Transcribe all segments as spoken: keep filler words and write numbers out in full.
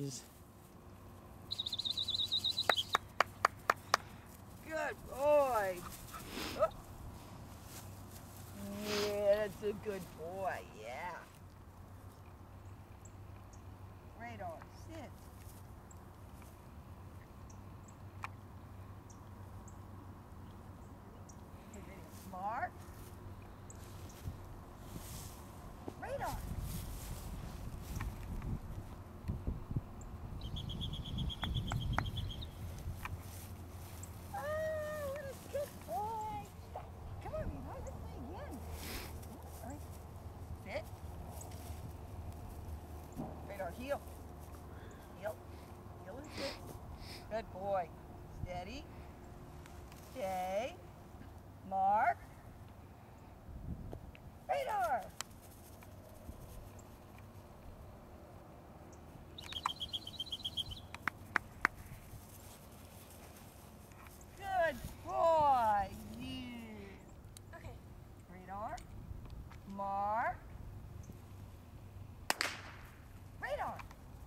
is. Good boy. Oh. Yeah, that's a good boy, yeah. Radar, sit. Okay, ready, smart. Radar. Oh, what a good boy. Come on, you want to play again. All right, sit. Radar, heel. Heel. Heel and sit. Good boy. Steady. Stay. Mark. Radar. Good boy. Yeah. Okay. Radar. Mark. Radar.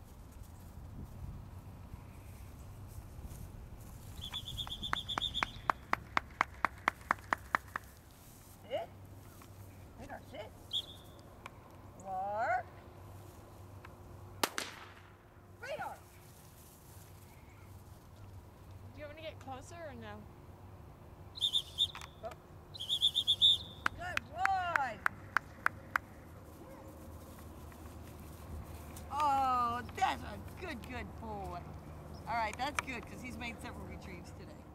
Sit. Radar, sit. Mark. Radar. Do you want me to get closer or no? Oh. Good boy. Oh, that's a good, good boy. All right, that's good because he's made several retrieves today.